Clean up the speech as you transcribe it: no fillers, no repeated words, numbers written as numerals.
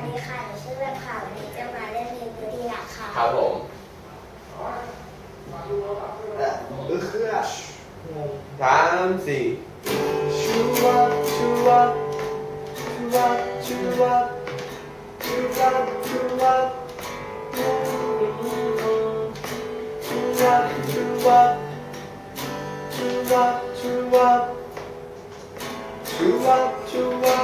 ดีค่ะหนูชื่อแบบค่ะวันนี้จะมาเล่นเพลงตัวอย่างค่ะครับผมสามสี่ชูวับชูวับชูวับชูวับชูวับชูวับชูวับชูวับชูวับชูวับชูวับชูวับ